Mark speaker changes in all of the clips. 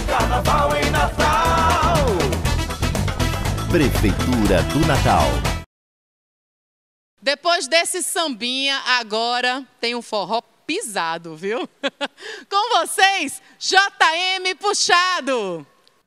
Speaker 1: no Carnaval em Natal.
Speaker 2: Prefeitura do Natal.
Speaker 3: Depois desse sambinha, agora tem um forró pisado, viu? Com vocês, JM Puxado.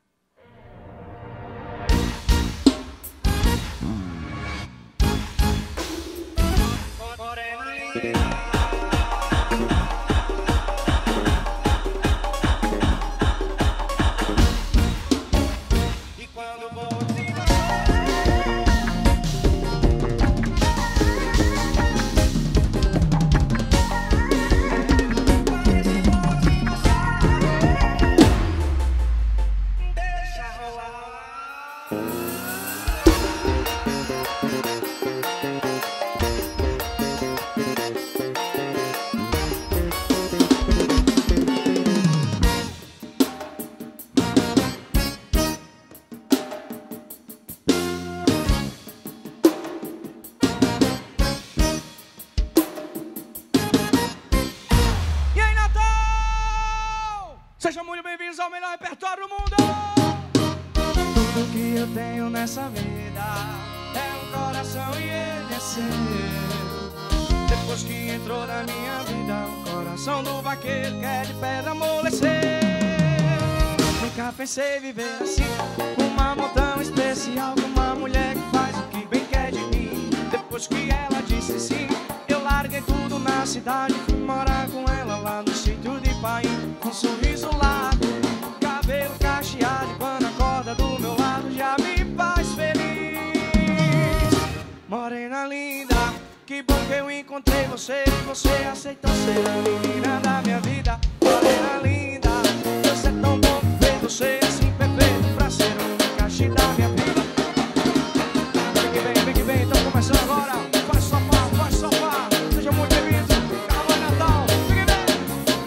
Speaker 4: Sejam muito bem-vindos ao melhor repertório do mundo. Tudo que eu tenho nessa vida é um coração e ele é seu. Depois que entrou na minha vida, o coração do vaqueiro que é de pedra amoleceu. Nunca pensei viver assim, uma montanha especial, com uma mulher que faz o que bem quer de mim. Depois que ela disse sim, eu larguei tudo na cidade, fui morar com ela lá no sítio de Paim. Com um sorriso largo, cabelo cacheado, e quando acorda do meu lado já me faz feliz. Morena linda, que bom que eu encontrei você, e você aceitou ser a menina da minha vida. Morena linda, Deus é tão bom que fez você assim perfeito pra ser o encaixe da minha vida. Vem que vem, então começando agora. Faz sofá, faz sofá. Seja muito bem-vindo. Carnaval e Natal. Vem que vem.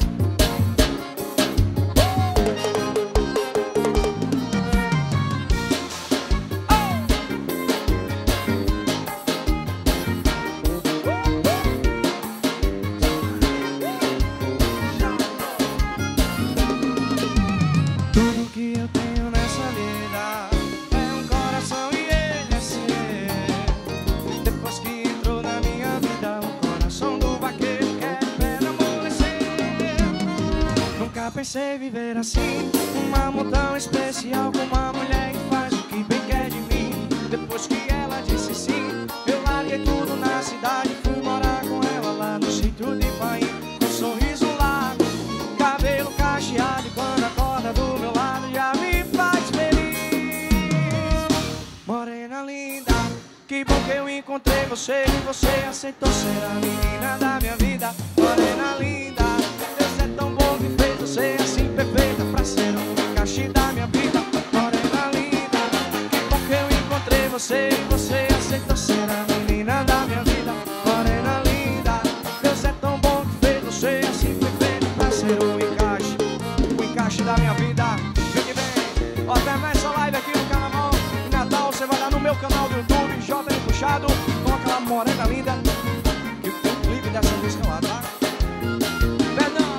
Speaker 4: Tudo que eu tenho nessa vida é um coração e ele é seu. Depois que entrou na minha vida, o coração do vaqueiro quer pedra amolecer. Nunca pensei viver assim, uma montanha especial, com uma mulher que faz o que bem quer de mim. Depois que ela disse sim, eu larguei tudo na cidade, fui morar com ela lá no sítio de Paim. Com um sorriso largo, cabelo cacheado, e quando acorda do meu lado já me faz feliz. Morena linda, que bom que eu encontrei você, e você aceitou ser a menina da minha vida. Morena linda, Deus é tão bom que fez você assim perfeita pra ser o encaixe da minha vida. Morena linda, que bom que eu encontrei você, e você aceitou ser a menina da minha vida. Morena linda, Deus é tão bom que fez você assim perfeita pra ser o encaixe da minha vida. Vem que vem. Ó, termina essa live aqui no Carnaval em Natal. Você vai lá no meu canal do YouTube, JM Puxado, com aquela morena linda. Que tem um clipe dessa música lá, tá? Perdão.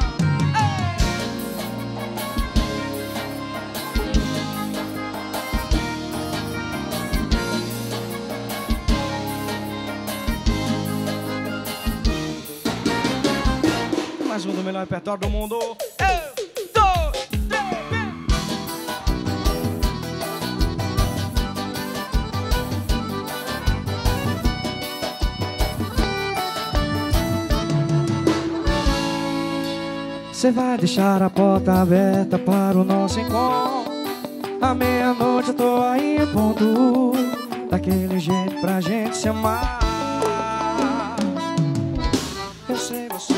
Speaker 4: Mais um do melhor repertório do mundo. Você vai deixar a porta aberta para o nosso encontro. À meia-noite eu tô aí em ponto, daquele jeito pra gente se amar. Eu sei você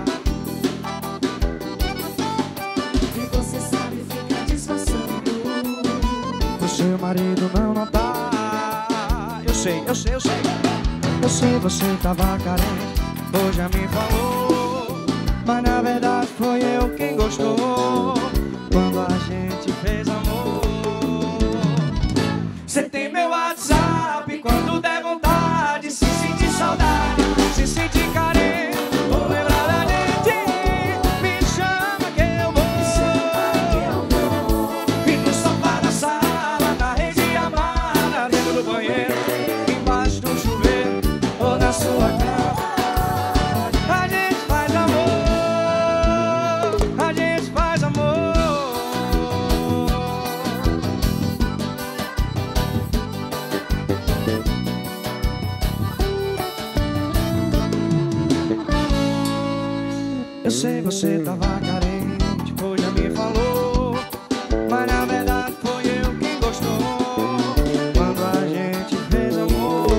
Speaker 5: e você sabe ficar disfarçando.
Speaker 4: O seu marido não notar. Eu sei. Eu sei, você tava carente, hoje já me falou. Mas na verdade foi eu quem gostou quando a gente fez amor. Você tem meu WhatsApp, quando der vontade, se sentir saudade, se sentir carente, vou lembrar da gente. Me chama que eu vou. você tava carente, pois já me falou. Mas na verdade foi eu quem gostou quando a gente fez amor.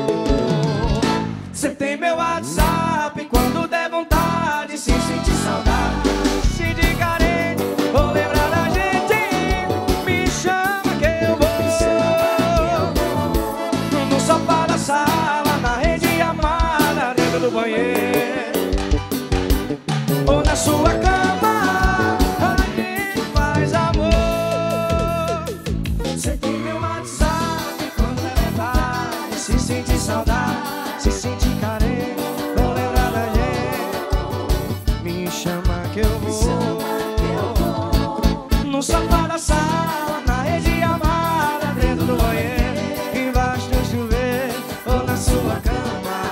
Speaker 4: Você tem meu WhatsApp, quando der vontade, se sentir saudade, se sentir carente ou lembrar da gente, me chama que eu vou. No sofá da sala, na rede amada, dentro do banheiro ou na sua cama, a gente faz amor. Você tem meu WhatsApp, quando é vontade, se sentir saudade, se sentir carente, ou lembrar da gente, me chama que eu vou. No sofá da sala, na rede amada, dentro do banheiro, embaixo do chuveiro, ou na sua cama.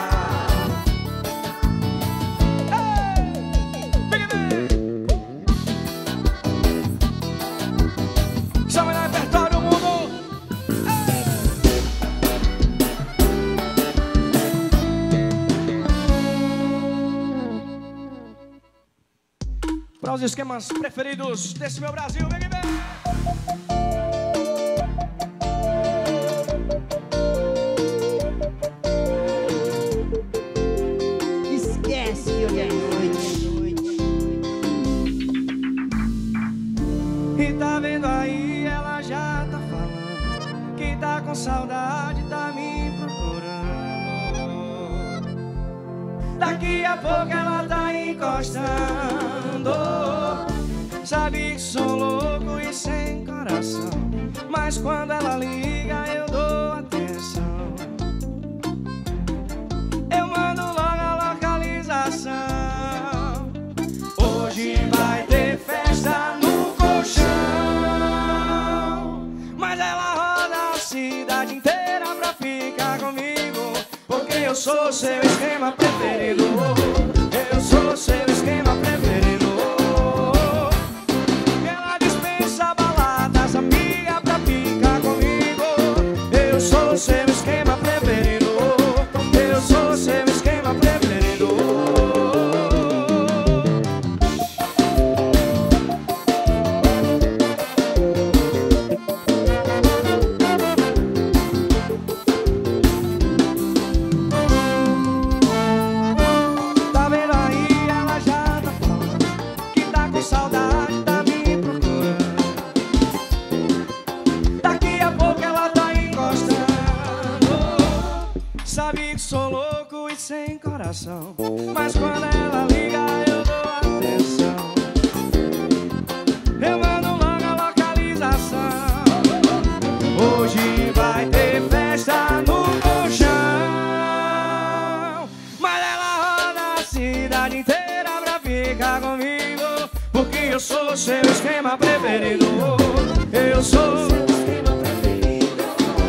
Speaker 4: Chama no repertório, mundo. Para os esquemas preferidos desse meu Brasil, vem, vem.
Speaker 2: Esquece hoje à noite.
Speaker 4: E tá vendo aí, ela já tá falando. Quem tá com saudade tá me procurando. Daqui a pouco ela tá encostando. Sabe que sou louco e sem coração, mas quando ela liga eu dou atenção. Eu mando logo a localização. Hoje vai ter festa no colchão, mas ela roda a cidade inteira pra ficar comigo, porque eu sou seu esquema preferido. Eu sou seu esquema preferido. Ela dispensa baladas, amiga, pra ficar comigo. Eu sou seu esquema preferido. Eu sou seu esquema preferido. Tá vendo aí, ela já tá falando que tá com saudade, tá me procurando. Daqui a pouco ela tá encostando. Sabe que sou louco e sem coração, mas quando ela liga eu dou atenção. Eu mando logo a localização. Hoje vai ter festa no colchão, mas ela roda a cidade inteira pra ficar comigo, porque eu sou seu esquema preferido. Eu sou seu esquema preferido.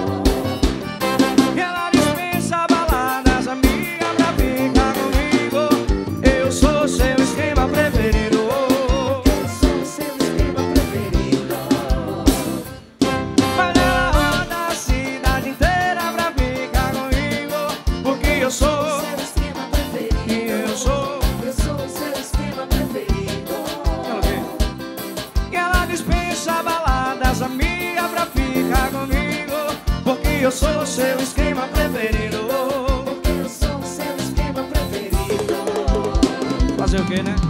Speaker 4: E ela dispensa baladas, amiga, pra ficar comigo. Eu sou seu esquema preferido.
Speaker 2: Eu sou seu esquema preferido.
Speaker 4: Mas ela roda a cidade inteira pra ficar comigo, porque eu sou.
Speaker 2: Seu esquema preferido.
Speaker 4: E eu sou.
Speaker 2: Eu sou seu esquema preferido.
Speaker 4: E ela dispensa baladas, amiga, pra ficar comigo, porque eu sou seu esquema preferido.
Speaker 2: Porque eu sou seu esquema preferido.
Speaker 4: Fazer o quê, né?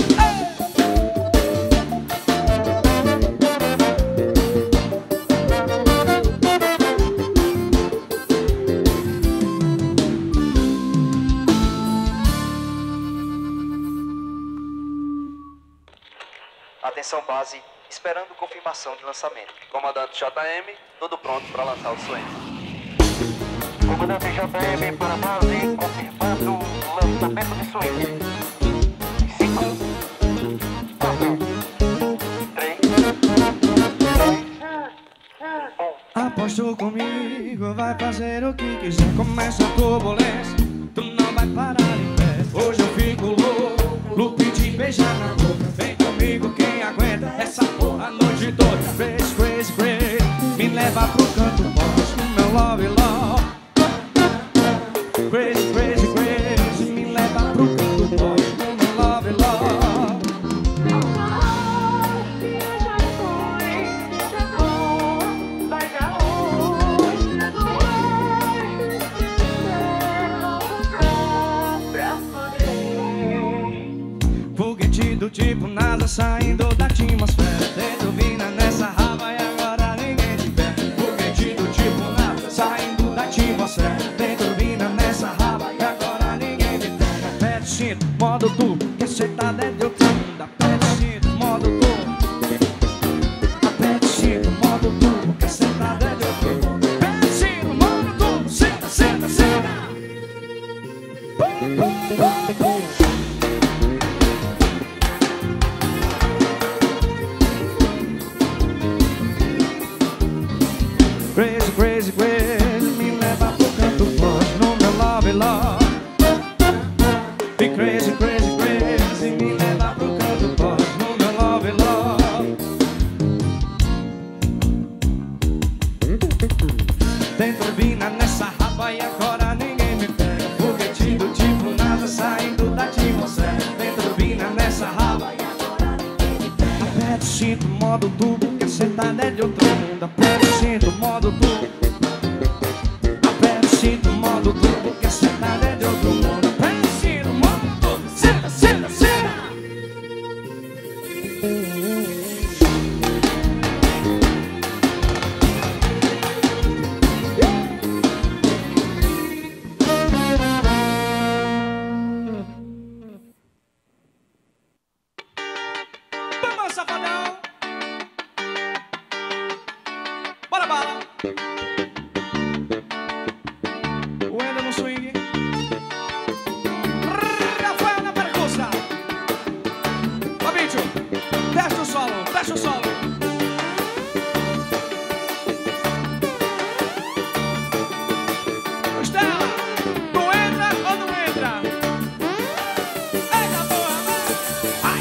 Speaker 6: Atenção base, esperando confirmação de lançamento. Comandante JM, tudo pronto para lançar o Swing.
Speaker 1: Comandante JM para a base, confirmando o lançamento de Swing. 5, 4, 3, 2, 1.
Speaker 4: Aposto comigo, vai fazer o que quiser. Começa a turbulência, tu não vai parar em pé. Hoje eu fico louco, pedir beijar na boca. Vem comigo quem aguenta essa porra a noite toda. Crazy, crazy, crazy, me leva pro canto posto, meu love, love. Crazy, crazy, crazy, me leva pro canto posto, meu love, love. Tem turbina nessa raba e agora ninguém me pega. Foguete do tipo nada saindo da atmosfera. Tem turbina nessa raba e agora ninguém me pega. Aperta o cinto, modo tubo, que a sentada é de outro mundo. Aperta o cinto, modo tubo. Aperta o cinto, modo tubo, que a sentada é de outro mundo. Aperta o cinto, modo tubo. Senta, senta, senta. Vamos, safadão. Bora, bala. O Ender no swing. Rafael na percussa. Ó, bicho. Fecha o solo, fecha o solo. Estela, tu entra ou não entra? Eita porra, vai.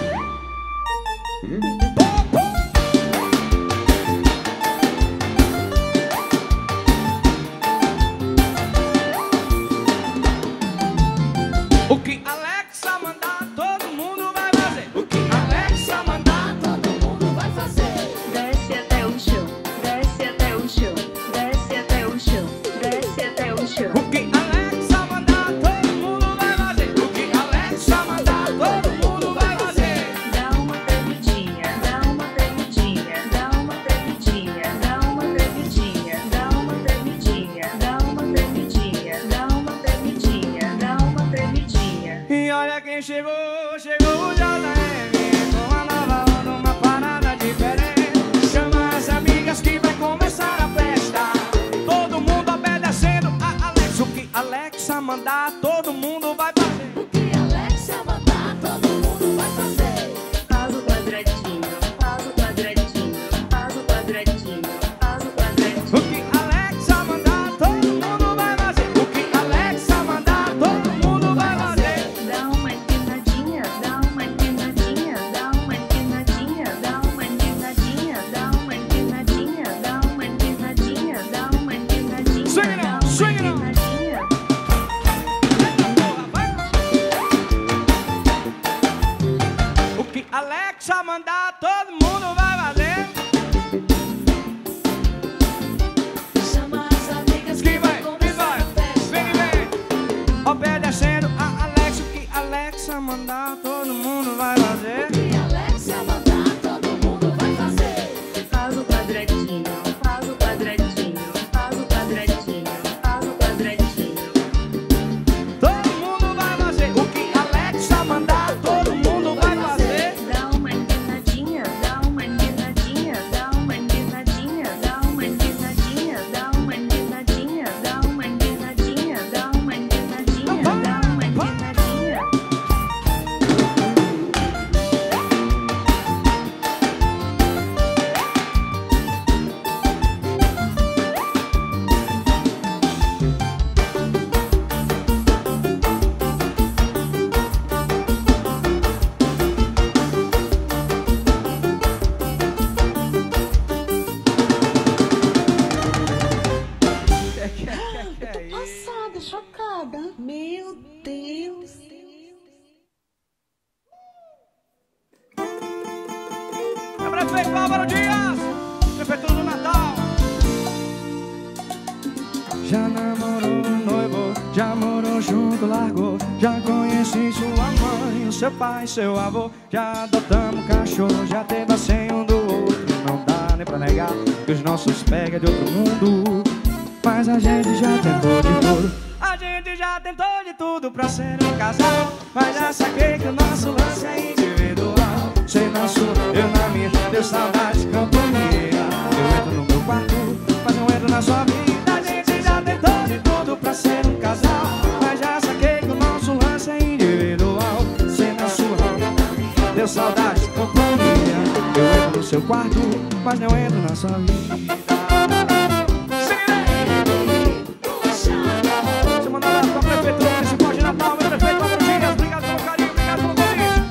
Speaker 4: O que Alexa mandar, todo mundo vai fazer. O que Alexa mandar,
Speaker 5: Todo mundo vai fazer. Desce até o chão, desce até o chão, desce até o chão, desce até o chão.
Speaker 4: o que Alexa mandar, todo mundo vai fazer. O que Alexa mandar, todo mundo vai fazer.
Speaker 5: Dá uma tremidinha, dá uma tremidinha, dá uma tremidinha, dá uma tremidinha, dá uma tremidinha, dá uma tremidinha, dá uma tremidinha, dá uma tremidinha.
Speaker 4: E olha quem chegou, chegou o JM. Com uma nova onda, uma parada diferente. Chama as amigas que vai começar a festa. Todo mundo obedecendo a Alexa. O que Alexa mandar, todo mundo vai fazer.
Speaker 5: O que Alexa mandar, todo mundo vai fazer. Faz o quadradinho, faz o quadradinho, faz o quadradinho, faz o
Speaker 4: O
Speaker 5: quadradinho.
Speaker 4: que Alexa mandar, todo mundo vai fazer. O que Alexa mandar, todo mundo vai fazer.
Speaker 5: Dá uma empinadinha, dá uma empinadinha, dá uma empinadinha, dá uma empinadinha, dá uma empinadinha, dá uma empinadinha, dá uma empinadinha,
Speaker 4: Swing it
Speaker 5: dá
Speaker 4: on,
Speaker 5: uma
Speaker 4: swing it on.
Speaker 5: empinadinha.
Speaker 4: O que Alexa mandar, todo mundo vai fazer.
Speaker 5: Chama as amigas
Speaker 4: Que
Speaker 5: que
Speaker 4: vai,
Speaker 5: vai
Speaker 4: que
Speaker 5: começar
Speaker 4: vai.
Speaker 5: a festa.
Speaker 4: Vem, vem. Obedecendo a Alexa. O que Alexa mandar, todo mundo vai fazer.
Speaker 5: O que Alexa mandar, todo mundo vai fazer. Faz o quadradinho, faz o quadradinho, faz o quadradinho, faz o quadradinho.
Speaker 4: Todo mundo vai fazer. O que Alexa mandar, todo mundo vai fazer.
Speaker 5: Dá uma empinadinha, dá uma empinadinha, dá uma empinadinha, dá uma empinadinha, dá uma empinadinha, dá uma empinadinha, dá uma empinadinha, dá uma empinadinha.
Speaker 4: Que é isso?
Speaker 7: Passada, chocada. Meu Deus.
Speaker 4: É prefeito Álvaro Dias, prefeitura do Natal. Já namorou, noivo, já morou junto, largou. Já conheci sua mãe, o seu pai, seu avô. Já adotamos cachorro, já teve a senha um do outro. Não dá nem pra negar que os nossos pega de outro mundo. Mas a gente já tentou de tudo. A gente já tentou de tudo pra ser um casal. Mas já saquei que o nosso lance é individual. Sei nosso, eu na minha, deu saudade de companhia. Eu entro no meu quarto, mas não entro na sua vida. A gente já tentou de tudo pra ser um casal. Mas já saquei que o nosso lance é individual. Sei nosso, deu saudade de companhia. Eu entro no seu quarto, mas não entro na sua vida. Você manda lá pra prefeitura municipal de Natal, meu prefeito Álvaro Dias. Obrigado pelo carinho, obrigado pelo convite.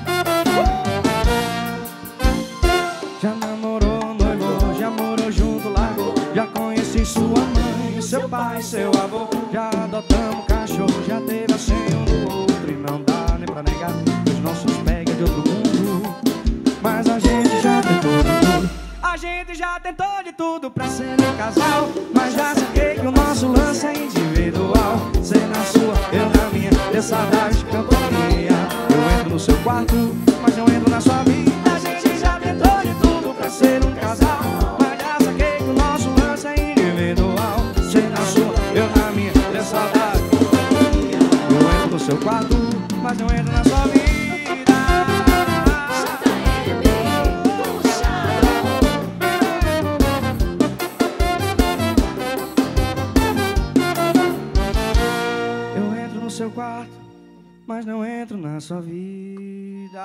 Speaker 4: Já namorou, noivou, já morou junto, largou. Já conheci sua mãe, seu pai e seu avô. Já adotamos cachorro, já teve a senha um do outro. E não dá nem pra negar que os nossos pega de outro mundo. Mas a gente já tentou de tudo. A gente já tentou de tudo pra ser um casal. Mas já saquei que o nosso lance é individual. Cê na sua, eu na minha, deu saudade de companhia. Eu entro no seu quarto, mas não entro na sua vida. A gente já tentou de tudo pra ser um casal. Mas já saquei que o nosso lance é individual. Cê na sua, eu na minha, deu saudade de companhia. Eu entro no seu quarto, mas não entro na sua vida. Seu quarto, mas não entro na sua vida.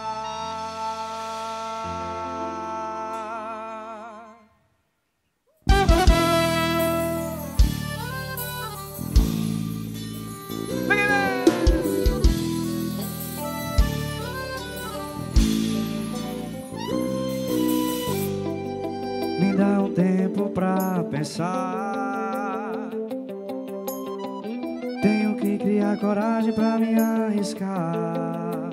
Speaker 4: Me dá um tempo pra pensar. Tenho que criar coragem pra me arriscar.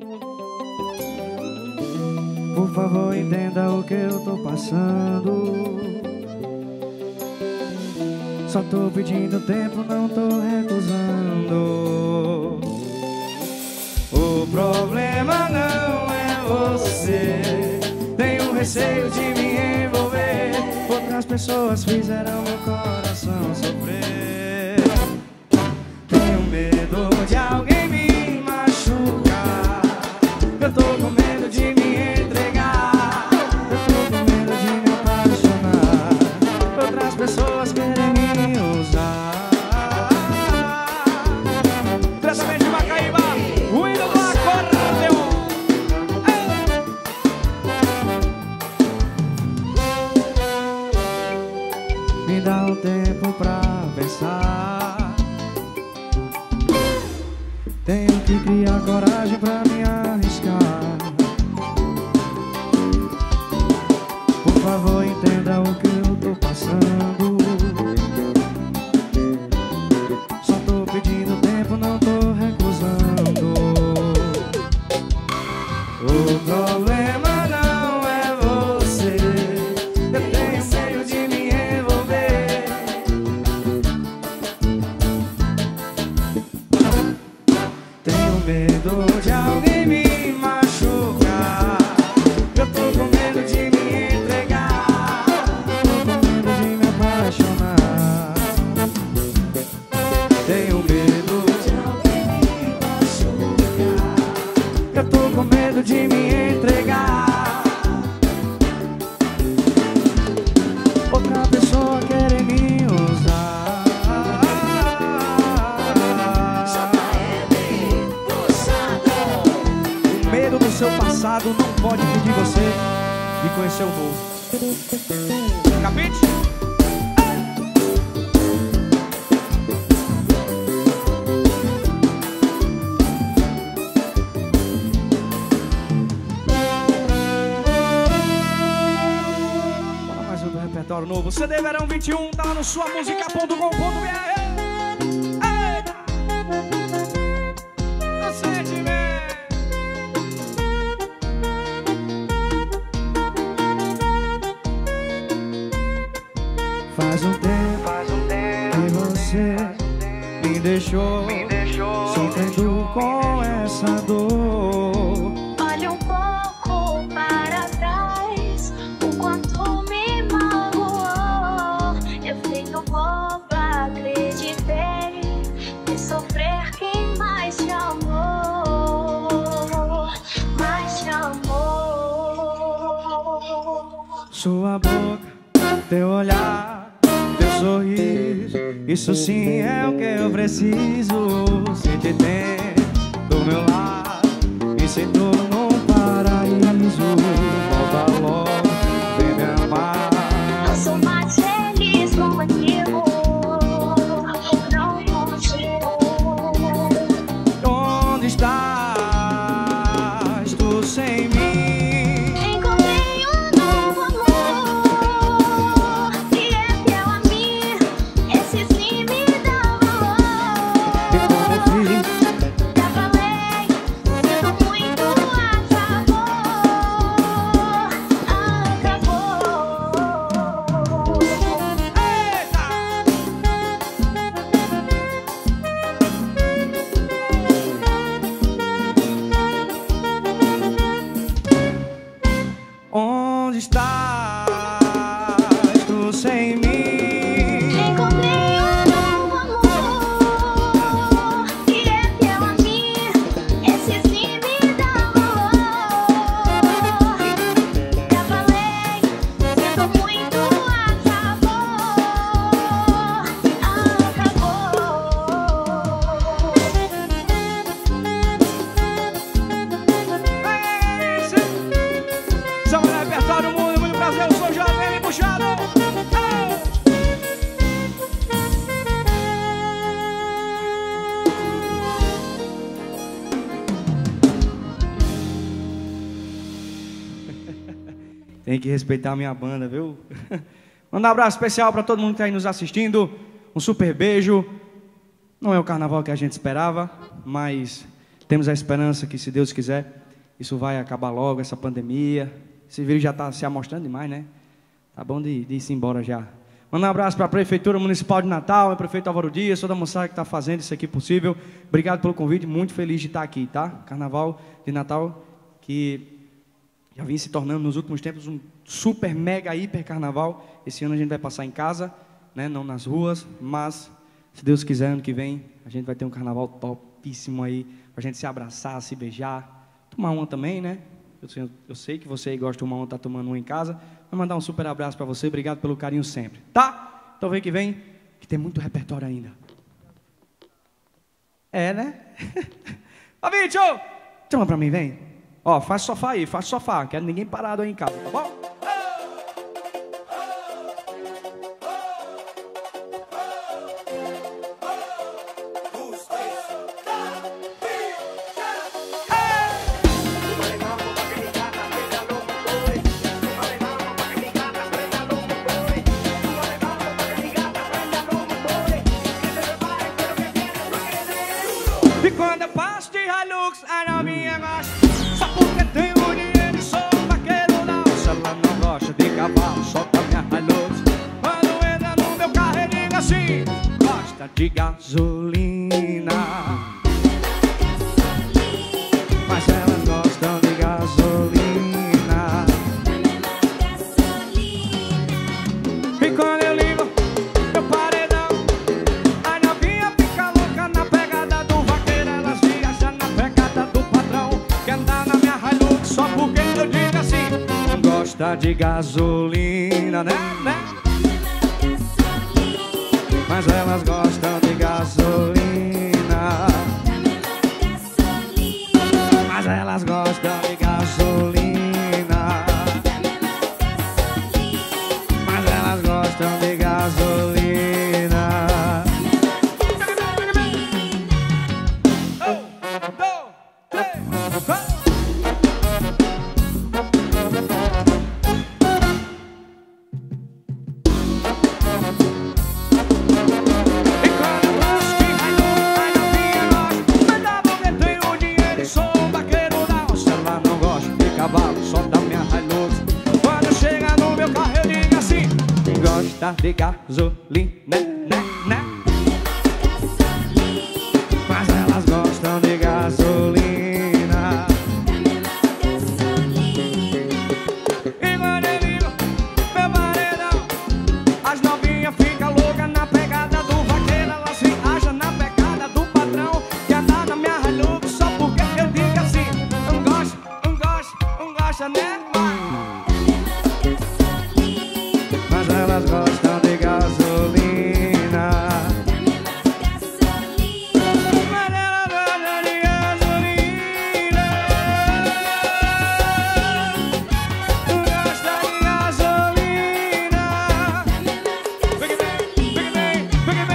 Speaker 4: Por favor, entenda o que eu tô passando. Só tô pedindo tempo, não tô recusando. O problema não é você. Tenho receio de me envolver. Outras pessoas fizeram meu coração sofrer. Tenho medo de alguém me machucar. Eu tô com medo de me entregar. Eu tô com medo de me apaixonar. Outras pessoas querem me usar. Diretamente de Macaíba, o hino do acordeon. Me dá um tempo pra pensar. Tenho que criar coragem pra me arriscar. Por favor, entenda o que eu tô passando. Só tô pedindo tempo, não tô recusando. O problema não é você. Eu tenho medo de me envolver. Tenho medo de alguém me machucar. Eu tô com medo de me entregar. Tô com medo de me apaixonar. Tenho medo de alguém me machucar. Eu tô com medo de me entregar. Outra pessoa quer me usar. O medo do seu passado não pode impedir você de conhecer o novo. Capite? Bora mais um do repertório novo. CD Verão 21 tá lá no suamusica.com.br. Faz um tempo que você me deixou sofrendo com essa dor.
Speaker 5: Olha um pouco para trás, o quanto me magoou. Eu fui tão boba, acreditei em sofrer quem mais te amou, mais te amou.
Speaker 4: Sua boca, teu olhar, teu sorriso, isso sim é o que eu preciso. Se te tem do meu lado, me sinto num paraíso. Volta logo, vem me amar.
Speaker 5: Eu sou mais feliz contigo, não contigo.
Speaker 4: Onde estás tu sem mim?
Speaker 5: Encontrei um novo amor que é fiel a mim. Esse
Speaker 4: puxado. Tem que respeitar a minha banda, viu? Manda um abraço especial para todo mundo que está aí nos assistindo. Um super beijo. Não é o carnaval que a gente esperava, mas temos a esperança que, se Deus quiser, isso vai acabar logo, essa pandemia. Esse vírus já está se amostrando demais, né? Tá bom de ir-se embora já. Manda um abraço para a Prefeitura Municipal de Natal, o prefeito Álvaro Dias, toda a moçada que está fazendo isso aqui possível. Obrigado pelo convite, muito feliz de estar aqui, tá? Carnaval de Natal, que já vem se tornando nos últimos tempos um super, mega, hiper carnaval. Esse ano a gente vai passar em casa, né? Não nas ruas, mas, se Deus quiser, ano que vem, a gente vai ter um carnaval topíssimo aí, pra gente se abraçar, se beijar, tomar uma também, né? Eu sei que você aí gosta de tomar uma, tá tomando uma em casa. Vou mandar um super abraço pra você, obrigado pelo carinho sempre, tá? Então vem que vem, que tem muito repertório ainda. É, né? Ó, Vítor! Chama pra mim, vem. Ó, faz sofá aí, faz sofá. Não quero ninguém parado aí em casa, tá bom? E quando eu passo de Hilux, a novinha gosta. Só porque tenho dinheiro e sou vaqueiro não. Se ela não gosta de cavalo, só com a minha Hilux. Quando entra no meu carro ele diga assim: gosta de gasolina. Mas elas gostam de gasolina. E quando eu ligo meu paredão, a novinha fica louca na pegada do vaqueiro. Elas viajam na pegada do patrão, que anda na minha Hilux só porque eu digo assim: não gosta de gasolina, né? Mas elas gostam de gasolina. Mas elas gostam de gasolina. Mas elas gostam de gasolina. Um, dois, três, quatro. E quando eu passo de Hilux, a novinha gosta. Mas dá porque tenho dinheiro e sou um vaqueiro não. Se ela não gosta de cavalo, só da minha Hilux. Quando chega no meu carro eu digo assim: gosta de gasolina, né? Mas elas gostam de gasolina. E quando eu ligo meu paredão, as novinhas ficam loucas na pegada do vaqueiro. Elas viajam na pegada do patrão, que anda na minha Hilux só porque eu digo assim: não gosta, né? Mas elas gostam de gasolina. Mas elas gostam de gasolina. Gosta de gasolina. Vem que vem.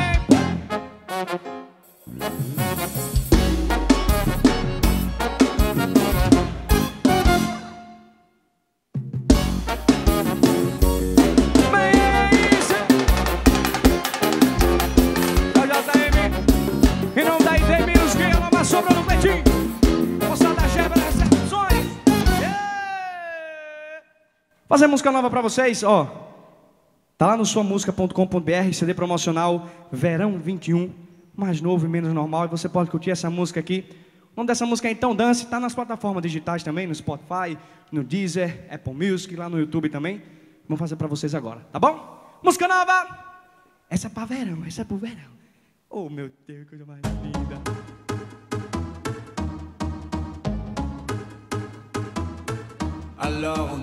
Speaker 4: Mas é isso. É o JM. Em nome da ID Music, a nova sombra do Betinho. Moçada Gébra Recepções. Fazer música nova pra vocês, ó. Tá lá no suamusica.com.br, CD promocional Verão 21, mais novo e menos normal. E você pode curtir essa música aqui. O nome dessa música é Então Dance. Tá nas plataformas digitais também, no Spotify, no Deezer, Apple Music, lá no YouTube também. Vamos fazer pra vocês agora, tá bom? Música nova! Essa é pra verão, essa é pro verão. Oh, meu Deus, que coisa mais linda.
Speaker 8: Alors,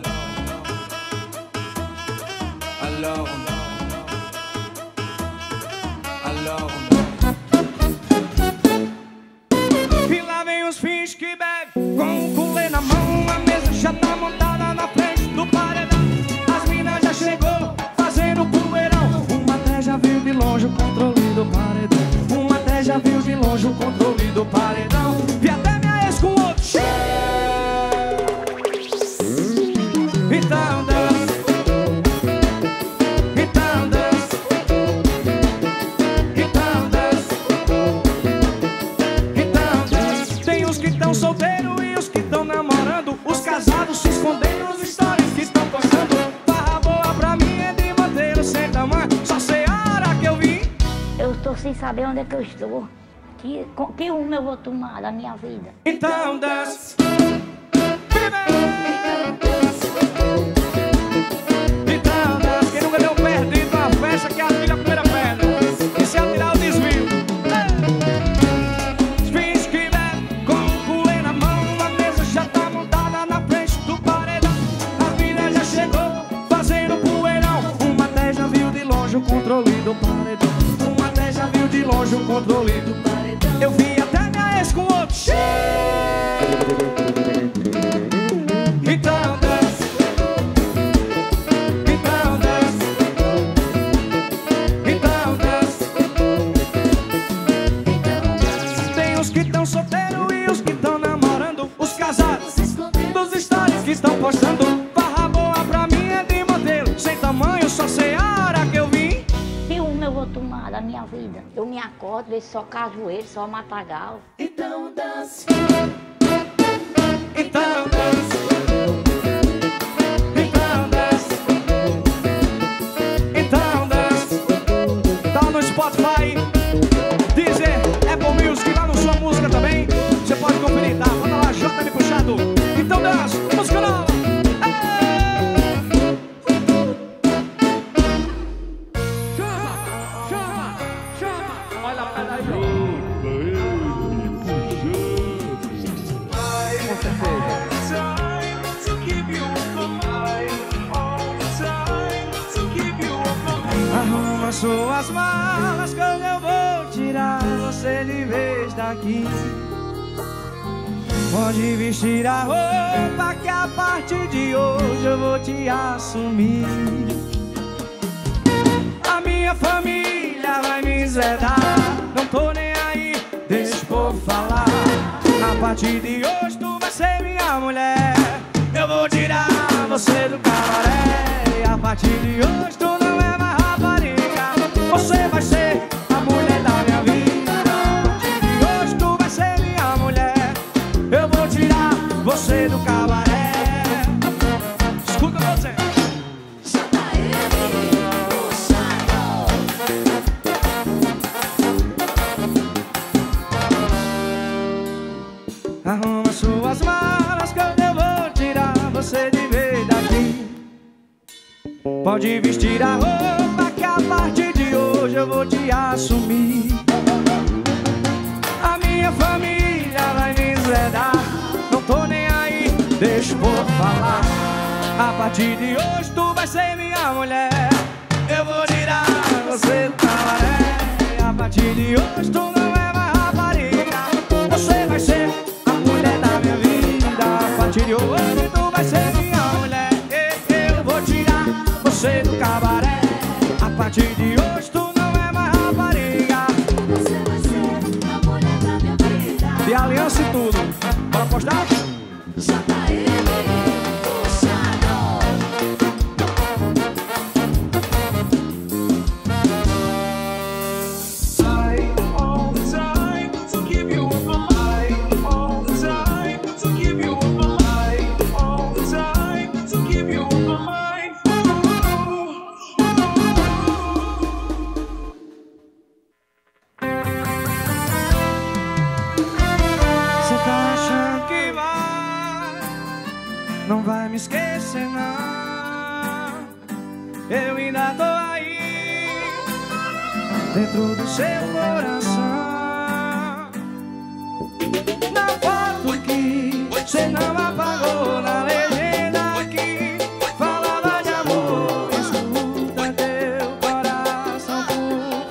Speaker 4: E lá vem os fins que bebe, com o culé na mão. A mesa já tá montada na frente do paredão. As minas já chegou,
Speaker 8: tô sem saber onde é que eu estou. Que rumo eu vou tomar da minha vida?
Speaker 4: Então dança. Então dança. Quem nunca deu perdido numa festa que atira a primeira pedra e se atirar o desvio. Finge que bebe com o culé na mão. A mesa já tá montada na frente do paredão. A vida já chegou fazendo poeirão. Uma até já viu de longe o controle do paredão. Uma até já viu de longe o controle do paredão. Eu vi até minha ex com outro. Então dança. Então dança. Então dança. Tem os que estão solteiros e os que estão namorando. Os casados dos stories que estão postando. Barra boa pra mim é de modelo. Sem tamanho, só sei a hora que eu vim.
Speaker 8: Que rumo eu vou tomar da minha vida? Eu me acordo, vejo só cajueiro, só matagal.
Speaker 2: Então dance.
Speaker 4: Então dança. Então dança. Então dança. Tá no Spotify, Deezer, Apple Music, lá no Sua Música também. Você pode conferir, tá? Manda lá, JM Puxado. Então dança, música nova. Olha a pedra aí, ó. Arruma suas malas que hoje eu vou tirar você de vez daqui. Pode vestir a roupa que a partir de hoje eu vou te assumir. A minha família vai me deserdar, não tô nem aí, deixa o povo falar. A partir de hoje tu vai ser minha mulher. Eu vou tirar você do cabaré. A partir de hoje tu não é mais rapariga. Você vai ser a mulher da minha vida. A partir de hoje tu vai ser minha mulher. Eu vou tirar você do cabaré. Escuta você. Arruma suas malas que eu vou tirar você de vez daqui. Pode vestir a roupa que a partir de hoje eu vou te assumir. A minha família vai me deserdar, não tô nem aí, deixa o povo falar. A partir de hoje tu vai ser minha mulher. Eu vou tirar você do cabaré. A partir de hoje tu não é mais rapariga. Você vai ser a mulher da minha vida. A partir de hoje tu vai ser minha mulher. Eu vou tirar você do cabaré. A partir de hoje tu não é mais rapariga.
Speaker 2: Você vai ser a mulher da minha vida.
Speaker 4: De aliança e tudo. Bora postar?
Speaker 2: JM Puxado.
Speaker 4: All the time to keep you up my mind. All the time to keep you up my mind. All the time to keep you up my mind. Cê tá achando que não vai me esquecer não. Eu ainda tô aí dentro do seu coração. Na foto que cê não apagou, na legenda que falava de amor. Escuta teu coração, por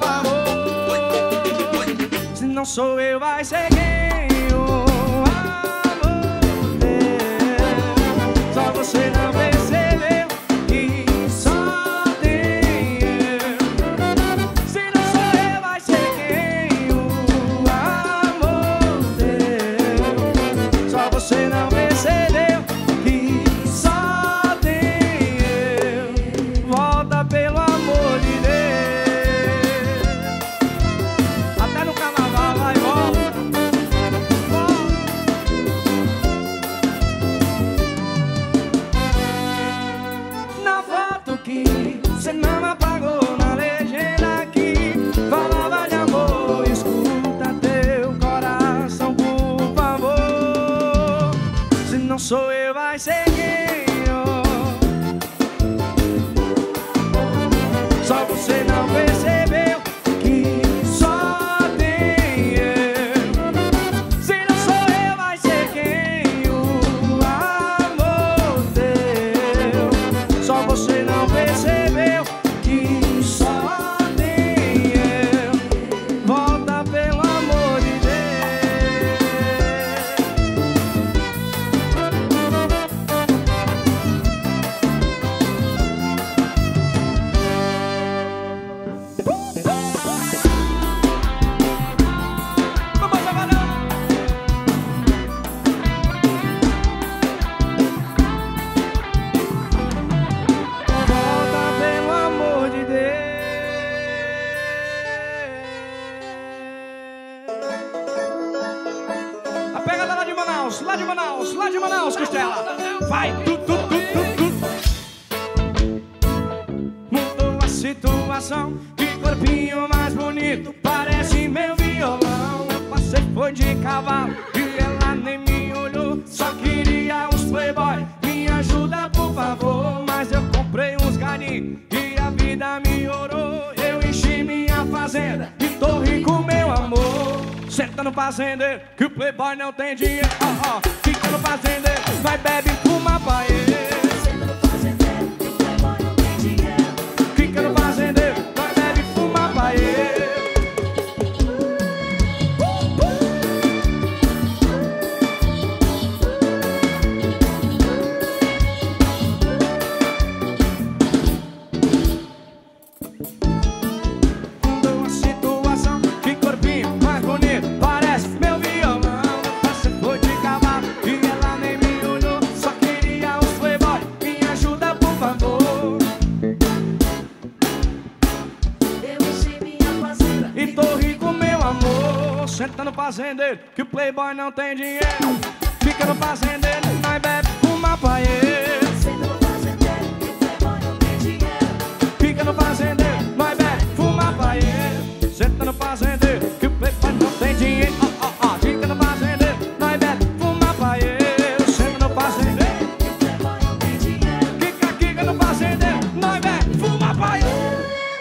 Speaker 4: favor. Se não sou eu, vai ser quem? O amor teu. Só você não percebeu que só tem eu. Se não sou eu, vai ser quem? O amor teu. Só você não percebeu que só tem eu. Volta pelo amor de Deus. Até no carnaval vai, volta. Na foto que cê não apagou, na legenda que falava de amor. lá de Manaus, Costela. Vai, Mudou a situação, que corpinho mais bonito, parece meu violão. Eu passei foi de cavalo e ela nem me olhou, só queria uns playboy, me ajuda por favor. Mas eu comprei uns galinhos e a vida melhorou. Eu enchi minha fazenda e tô rico, meu amor. Senta no fazendeiro que o playboy não tem dinheiro. Fica no fazendeiro, vai bebe e fuma pra ele.
Speaker 2: Senta no fazendeiro que o playboy não tem dinheiro.
Speaker 4: Fica no fazendeiro, vai bebe e fuma pra ele. Senta no fazendeiro que o playboy não tem dinheiro. Fica no fazendeiro, nós bebe, fuma pra ele.
Speaker 2: Senta no fazendeiro que o playboy não tem dinheiro.
Speaker 4: Fica no fazendeiro, nós bebe, fuma pra ele. Senta no fazendeiro que o playboy não tem dinheiro. Fica no fazendeiro, nós bebe, fuma pra ele. Senta no fazendeiro
Speaker 2: que o playboy não tem dinheiro.
Speaker 4: Fica no fazendeiro, nós bebe, fuma pra ele.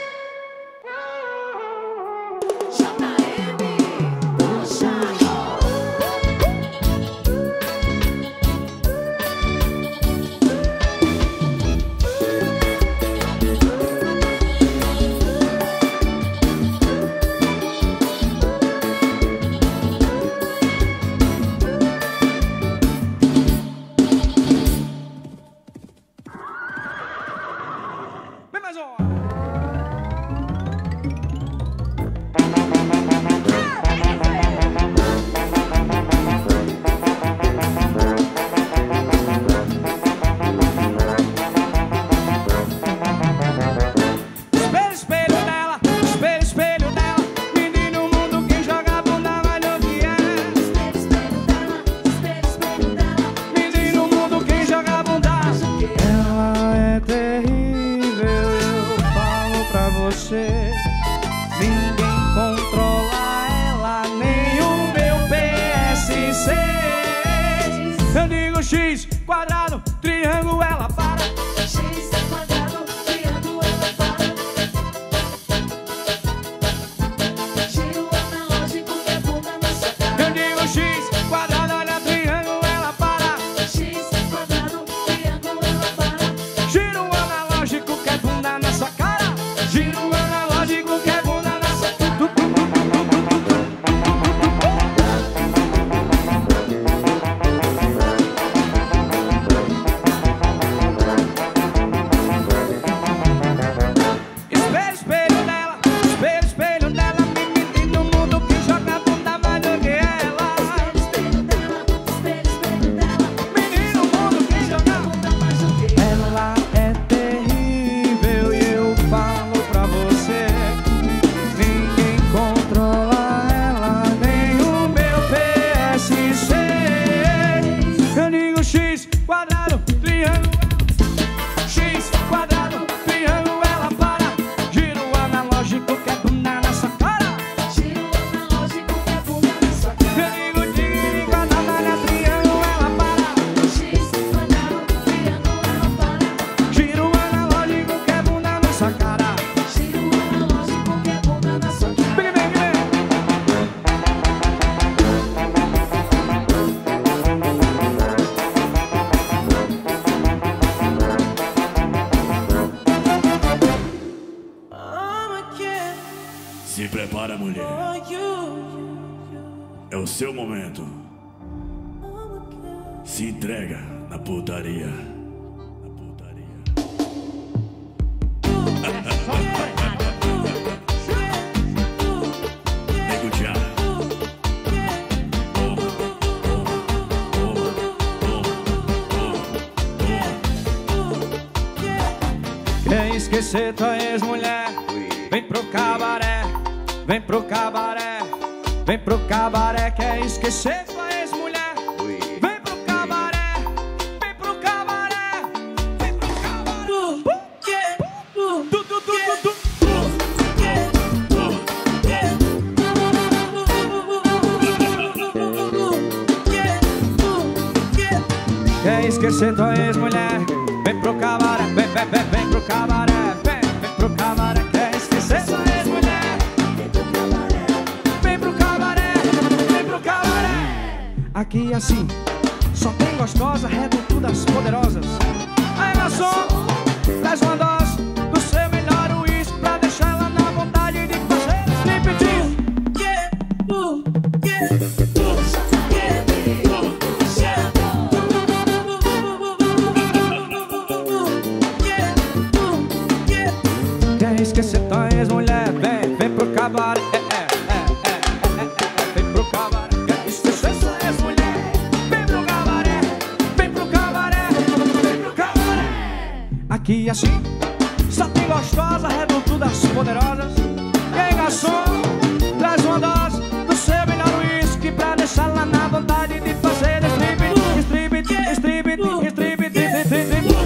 Speaker 4: Ninguém controla ela, nem o meu PSC. Eu digo X, quadrado, triângulo, ela para.
Speaker 2: X quadrado, triângulo, ela para. Giro analógico que é bunda na sua cara.
Speaker 4: Eu digo X, quadrado, olha, triângulo, ela para.
Speaker 2: X quadrado, triângulo, ela para.
Speaker 4: Giro analógico que é bunda na sua cara. Giro analógico que é bunda na sua cara. Espelho, espelho dela, espelho, espelho dela, me meti no mundo que joga bunda mais do que ela.
Speaker 2: Espelho dela, espelho dela.
Speaker 4: Menino, mundo que joga
Speaker 2: Bunda mais do que
Speaker 4: ela é terrível e eu falo pra você. Ninguém controla ela, nem o meu PSC. Eu digo X, quadrado, triângulo. X, quadrado, triângulo, ela para. Giro analógico que é bunda na sua cara.
Speaker 2: giro analógico que é bunda na sua cara.
Speaker 4: Eu digo giro, quadrado, olha, triângulo, ela para.
Speaker 2: X quadrado, triângulo, ela para.
Speaker 4: Giro analógico que é bunda na sua cara.
Speaker 2: Giro analógico que é bunda na sua cara.
Speaker 4: Bem, bem, bem.
Speaker 9: Se prepara, mulher. É o seu momento. Se entrega na putaria. Na putaria. Nego Diara.
Speaker 4: Quer esquecer tua ex-mulher? Vem pro cabaré, vem pro cabaré, vem pro cabaré. Quer esquecer tua ex-mulher? Vem pro cabaré. esquecer tua ex-mulher. Vem pro cabaré, vem pro cabaré, vem pro cabaré. Quer esquecer tua ex-mulher? Vem pro cabaré, vem pro cabaré. Aqui assim, só tem gostosa, redutudas poderosas. Aí garçom, traz uma dose do seu melhor uísque pra deixar ela na vontade de fazer striptease. Quer esquecer tua ex-mulher? Vem pro cabaré, vem pro cabaré. Quer esquecer tua ex-mulher? Vem pro cabaré, vem pro cabaré, vem pro cabaré. Aqui assim, só tem gostosa, redutudas poderosas. E aí garçom, traz uma dose do seu melhor uísque pra deixar ela na vontade de fazer striptease, striptease, striptease, striptease, striptease.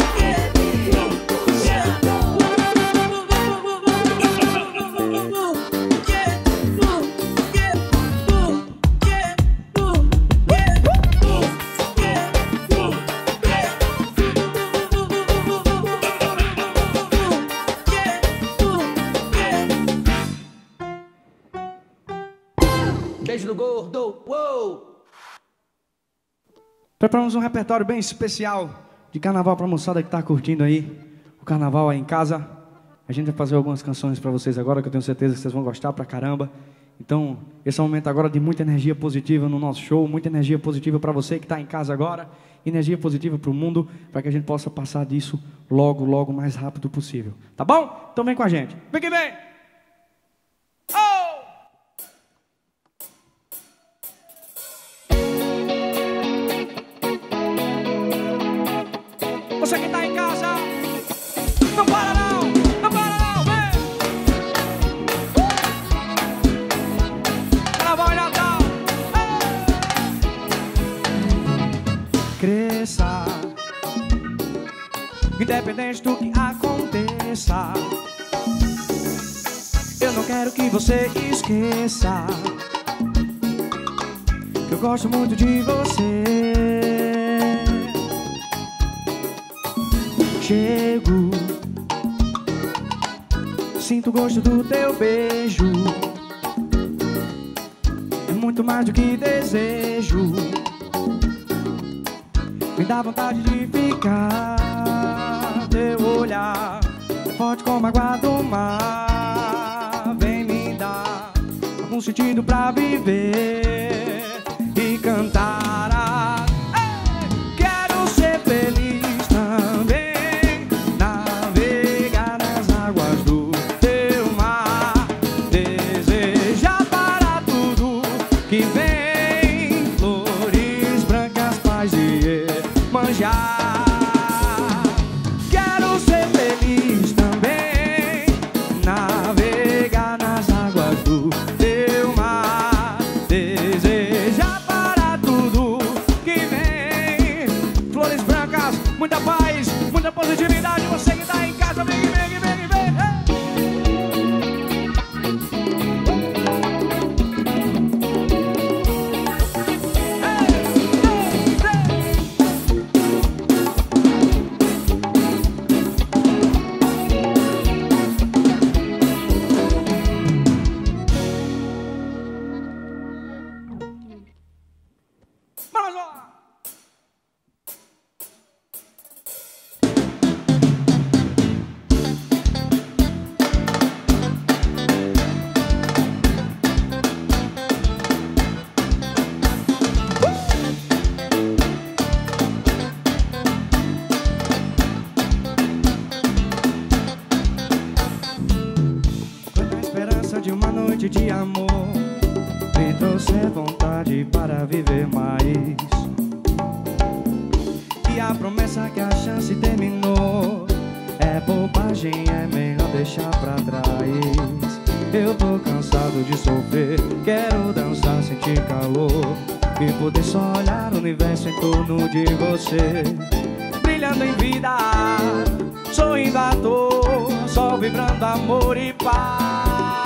Speaker 10: Beijo do gordo, uou!
Speaker 4: Preparamos um repertório bem especial de carnaval pra moçada que tá curtindo aí o carnaval aí em casa. A gente vai fazer algumas canções pra vocês agora, que eu tenho certeza que vocês vão gostar pra caramba. Então, esse é um momento agora de muita energia positiva no nosso show, muita energia positiva pra você que tá em casa agora, energia positiva pro mundo, pra que a gente possa passar disso logo, logo, mais rápido possível. Tá bom? Então vem com a gente. Vem que vem! Você que tá em casa, não para não, não para não, vem! Carnaval e Natal! Cresça, independente do que aconteça. Eu não quero que você esqueça que eu gosto muito de você. Chego, sinto o gosto do teu beijo. É muito mais do que desejo. Me dá vontade de ficar. Teu olhar forte como a água do mar. Vem me dar algum sentido pra viver e cantar. Quero ser feliz. Quero ser feliz também, navegar nas águas do teu mar, desejar para tudo que vem. Flores brancas, muita paz, muita positividade. Você que tá em casa, vem, vem, vem, vem. De uma noite de amor me trouxe vontade para viver mais. E a promessa que a chance terminou é bobagem, é melhor deixar pra trás. Eu tô cansado de sofrer, quero dançar, sentir calor e poder só olhar o universo em torno de você, brilhando em vida, sorrindo à toa, só vibrando amor e paz.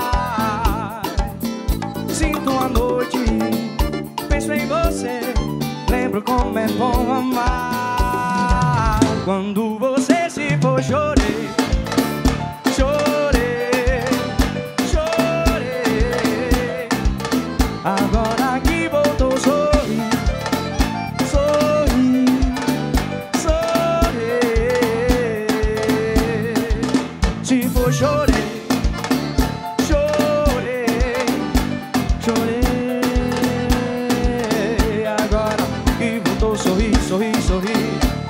Speaker 4: Sinto a noite, penso em você, lembro como é bom amar. Quando você se for, chorei, chorei, chorei. Agora que voltou, sorri, sorri, sorri. Se for, chorei, chorei, chorei. Agora que voltou, sorri, sorri, sorri.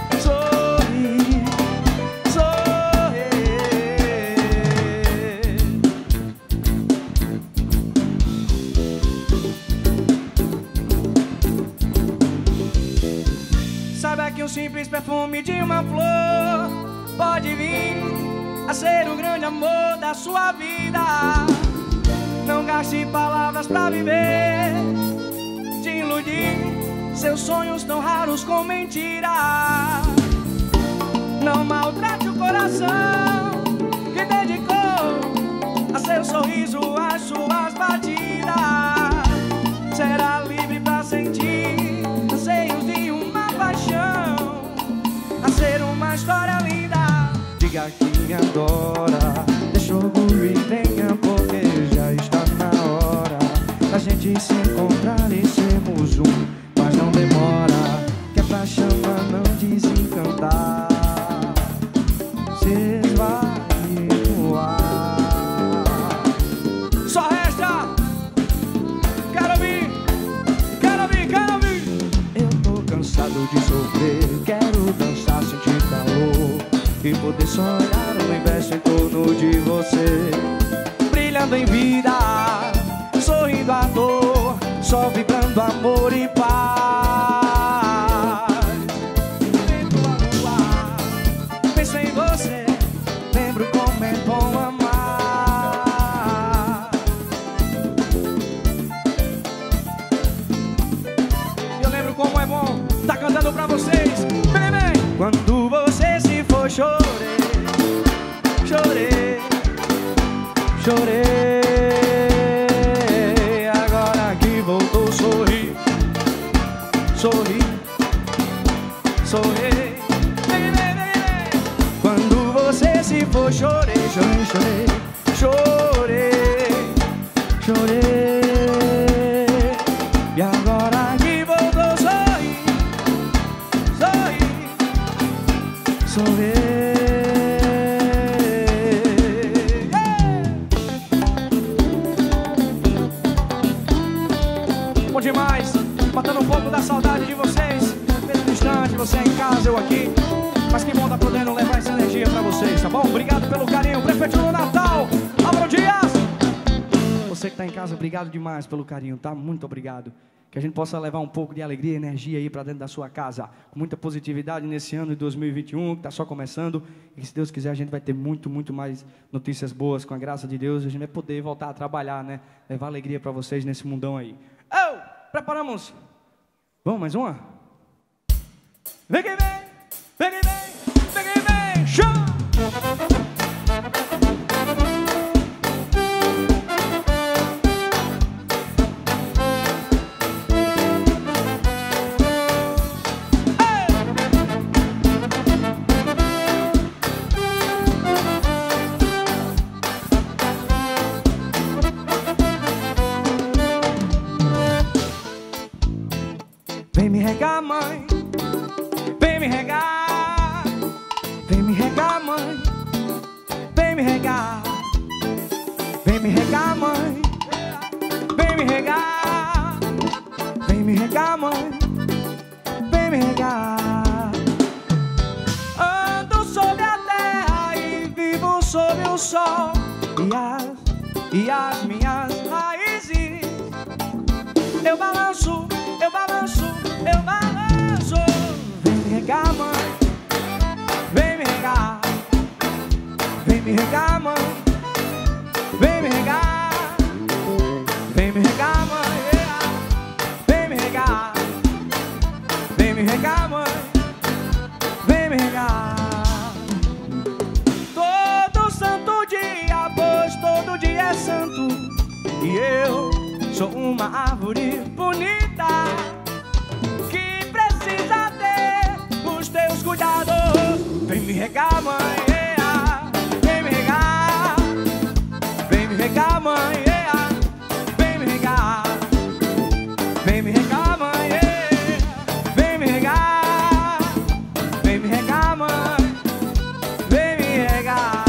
Speaker 4: Saiba que o simples perfume de uma flor pode vir a ser o grande amor da sua vida. Não gaste palavras pra viver, te iludir, seus sonhos tão raros com mentira. Não maltrate o coração que dedicou a seu sorriso, as suas batidas. Será livre pra sentir anseios de uma paixão, a ser uma história linda. Diga que me adora, deixa o orgulho e venha, porque já está na hora da gente se encontrar e sermos um. Mas não demora, que é pra chama não desencantar, se esvai no ar. Só resta, quero ouvir, quero ouvir, quero ouvir. Eu tô cansado de sofrer, quero dançar, sentir calor e poder sonhar o universo em torno de você, brilhando em vida, sorrindo à dor, só vibrando amor e paz. Vento a voar, penso em você, lembro como é bom amar. Eu lembro como é bom tá cantando pra vocês. Vem, vem! Quando você se for, chorei, chorei, chorei. Agora que voltou, sorri, sorri, sorri. Vem, vem, vem, vem. Quando você se for, chorei, chorei, chorei, chorei, chorei. E agora que voltou, sorri, sorri, sorri. Bom demais, matando um pouco da saudade de vocês. Mesmo distante, você em casa, eu aqui. Mas que bom tá podendo levar essa energia pra vocês, tá bom? Obrigado pelo carinho. Prefeitura do Natal, Álvaro Dias. Você que tá em casa, obrigado demais pelo carinho, tá? Muito obrigado. Que a gente possa levar um pouco de alegria e energia aí pra dentro da sua casa. Com muita positividade nesse ano de 2021, que tá só começando. E se Deus quiser, a gente vai ter muito mais notícias boas. Com a graça de Deus, a gente vai poder voltar a trabalhar, né? Levar alegria pra vocês nesse mundão aí. Oh, preparamos. Vamos, mais uma? Vem que vem, vem que vem, vem que vem, show! Vem me regar, mãe, vem me regar, vem me regar, mãe, vem me regar, vem me regar, mãe, vem me regar, vem me regar, mãe, vem me regar. Ando sobre a terra e vivo sob o sol, e as minhas raízes eu balanço, eu balanço, eu balanço. Vem me regar, mãe, vem me regar, vem me regar, mãe, vem me regar, vem me regar, mãe, vem me regar, vem me regar, mãe, vem me regar. Todo santo dia, pois todo dia é santo, e eu sou uma árvore bonita que precisa ter os teus cuidados. Vem me regar, mãe, yeah. Vem me regar. Vem me regar, mãe, yeah. Vem me regar. Vem me regar, mãe, yeah. Vem me regar. Vem me regar, mãe. Vem me regar.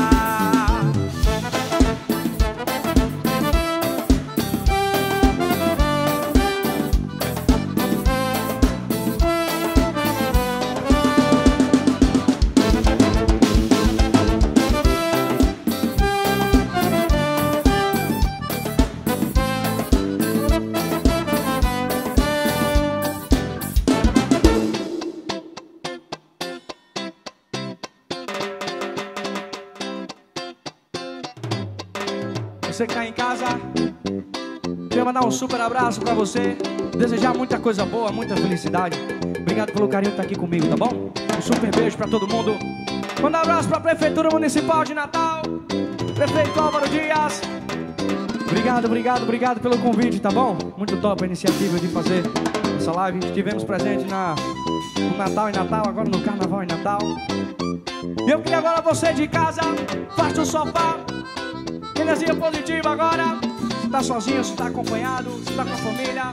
Speaker 4: Você que tá em casa, queria mandar um super abraço pra você, desejar muita coisa boa, muita felicidade. Obrigado pelo carinho de estar aqui comigo, tá bom? Um super beijo pra todo mundo. Manda um abraço pra Prefeitura Municipal de Natal, Prefeito Álvaro Dias. Obrigado, obrigado, obrigado pelo convite, tá bom? Muito top a iniciativa de fazer essa live. Estivemos presentes no Natal em Natal, agora no Carnaval em Natal. E eu queria agora você de casa, faz o sofá. Energia positiva agora. Se tá sozinho, se tá acompanhado, se tá com a família,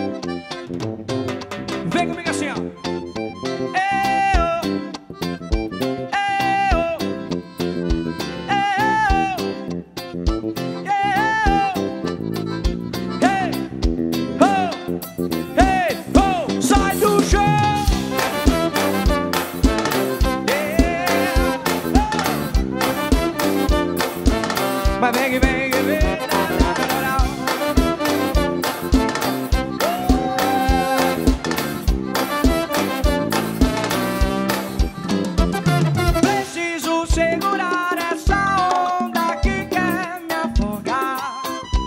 Speaker 4: vem comigo assim, ó. Sai do chão. Mas vem, vem, vem. Preciso segurar essa onda que quer me afogar.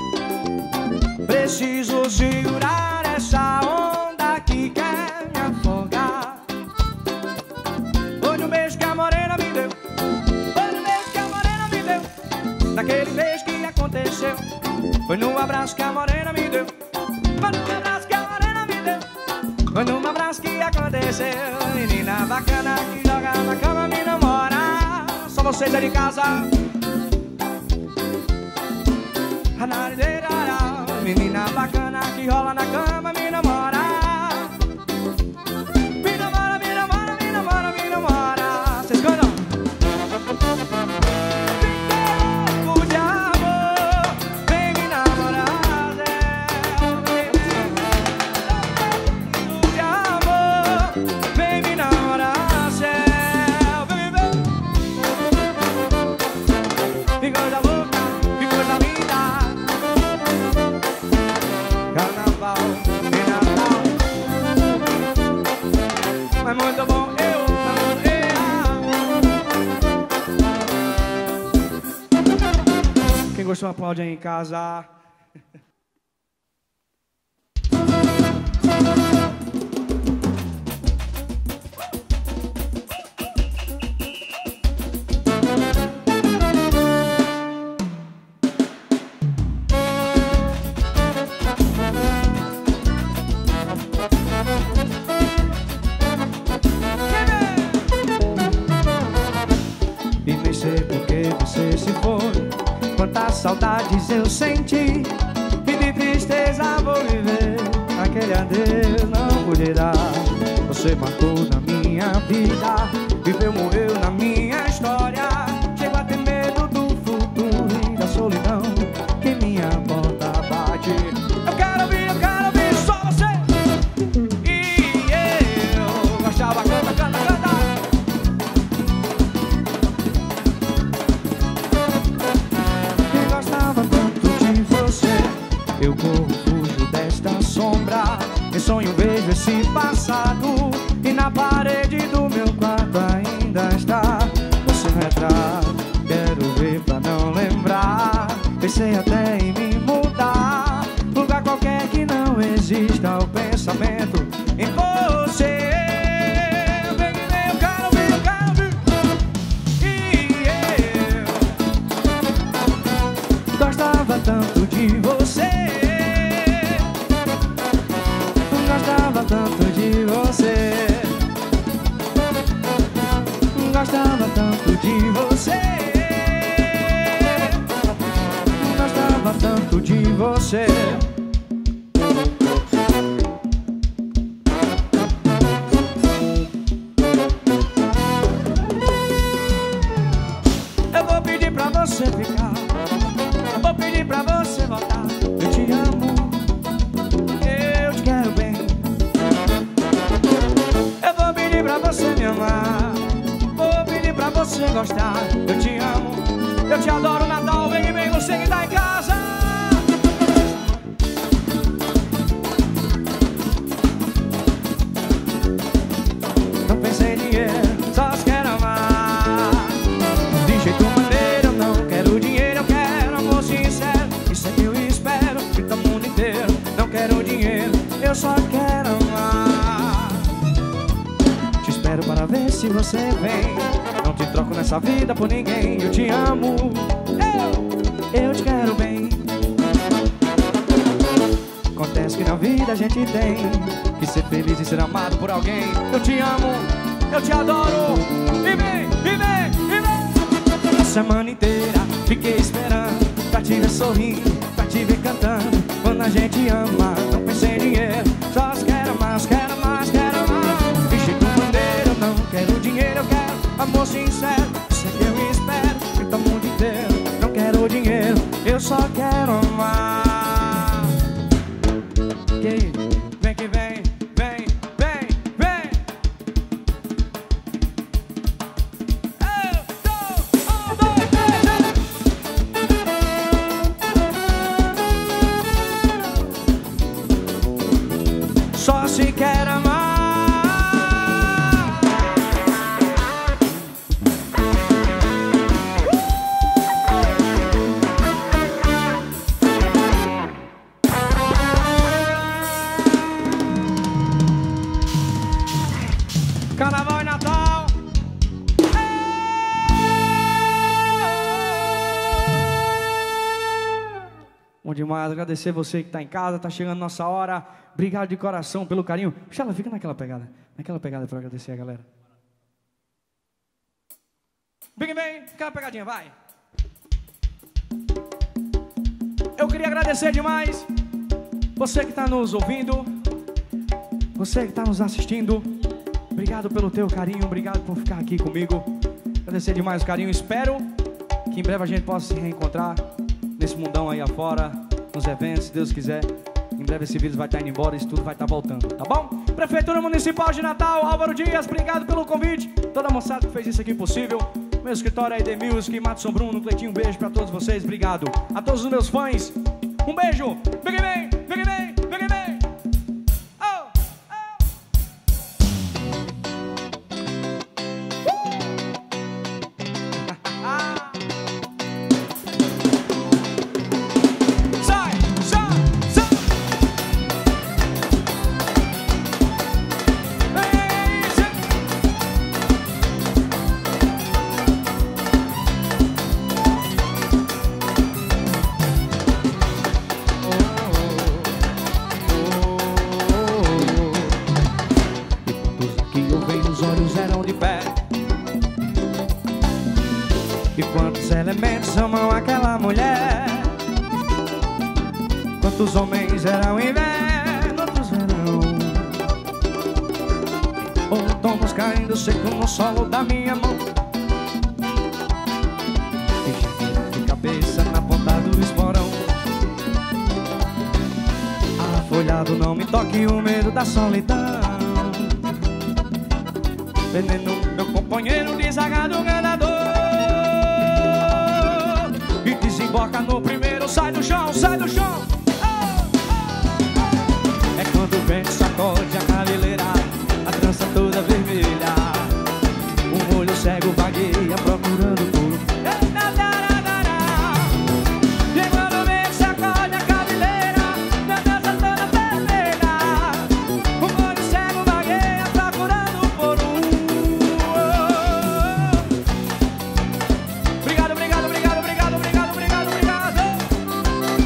Speaker 4: Preciso segurar essa onda que quer me afogar. Foi no beijo que a morena me deu. Foi no beijo que a morena me deu. Naquele beijo que aconteceu. Foi no abraço que a morena me deu. Foi no abraço que a morena me deu. Foi no abraço que aconteceu. Menina bacana que joga na cama me namora. Só vocês aí de casa. Menina bacana que rola na cama me namora. Me namora, me namora, me namora, me namora. Vocês cantam? É muito bom, eu quem gostou aplaude aí em casa. Quantas saudades eu senti, e de tristeza vou viver. Aquele adeus não pude dar. Você marcou na minha vida, viveu, morreu na minha história. Chego a ter medo do futuro e da solidão que minha porta bate. Eu quero ouvir só você. E eu gostava, canta, canta, canta. Eu corro, fujo desta sombra. Em sonho vejo esse passado, e na parede do meu quarto ainda está o seu retrato. Quero ver pra não lembrar. Pensei até em me mudar, lugar qualquer que não exista o pensamento em você. Vem, vem, eu quero ver, eu quero ver. E eu gostava tanto de você. Gostava tanto de você. tanto de você. Eu vou pedir pra você ficar, eu vou pedir pra você voltar. Eu te amo, eu te quero bem. Eu vou pedir pra você me amar, vou pedir pra você gostar. Eu te amo, eu te adoro, Natal, vem e vem, você que tá em casa. Não pensei em dinheiro, só quero amar. De jeito maneiro, eu não quero dinheiro, eu quero amor sincero. Isso é que eu espero, grita o mundo inteiro. Não quero dinheiro, eu só quero amar. Te espero para ver se você vem. Não te troco nessa vida por ninguém. Eu te amo, eu te quero bem. Acontece que na vida a gente tem que ser feliz e ser amado por alguém. Eu te amo, eu te adoro. E vem, e vem, e vem. A semana inteira fiquei esperando pra te ver sorrindo, pra te ver cantando. Quando a gente ama, não pensei em dinheiro, só quero mais, quero mais, quero mais. De jeito maneiro, eu não quero dinheiro, eu quero amor sincero. Isso é que eu espero, grita o mundo inteiro. Não quero dinheiro, eu só quero amar. Vem que vem, vem, vem, vem. Um, dois, três. Só se quer amar. Carnaval e Natal. Bom demais, agradecer você que tá em casa, tá chegando nossa hora. Obrigado de coração pelo carinho. Xala, fica naquela pegada pra agradecer a galera. Bem, aquela pegadinha, vai. Eu queria agradecer demais você que tá nos ouvindo, você que tá nos assistindo. Obrigado pelo teu carinho, obrigado por ficar aqui comigo. Agradecer demais o carinho. Espero que em breve a gente possa se reencontrar nesse mundão aí afora, nos eventos, se Deus quiser. Em breve esse vírus vai estar indo embora, isso tudo vai estar voltando, tá bom? Prefeitura Municipal de Natal, Álvaro Dias, obrigado pelo convite. Toda a moçada que fez isso aqui possível. Meu escritório aí, The Music, Matson Bruno, Cleitinho, um beijo pra todos vocês, obrigado. A todos os meus fãs, um beijo. Vem, vem, vem, vem, vem, vem. Elementos amam aquela mulher. Quantos homens eram inverno, outros verão. Outonos caindo seco no solo da minha mão. E de cabeça na ponta do esporão. Afolhado, não me toque o medo da solidão. Veneno, meu companheiro desagado, ganador. Desemboca no primeiro, sai do chão, sai do chão. É quando o vento sacode a cabeleira, a trança toda vermelha. Um olho cego vagueia procurando tudo. E quando o vento sacode a cabeleira, a trança toda vermelha. Um olho cego vagueia procurando por um. Obrigado, obrigado, obrigado, obrigado, obrigado.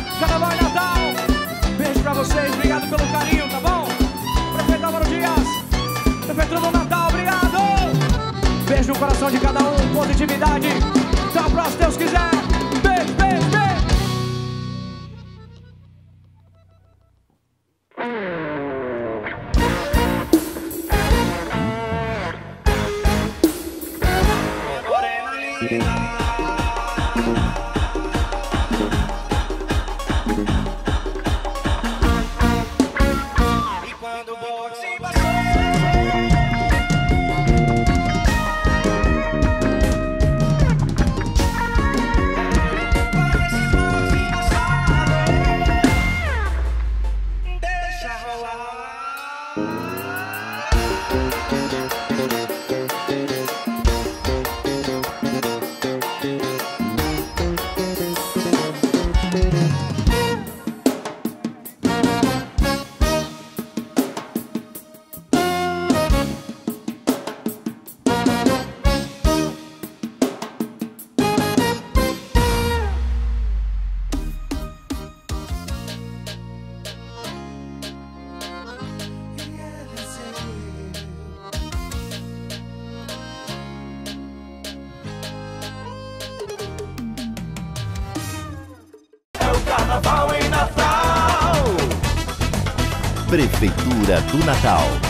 Speaker 11: Prefeitura do Natal.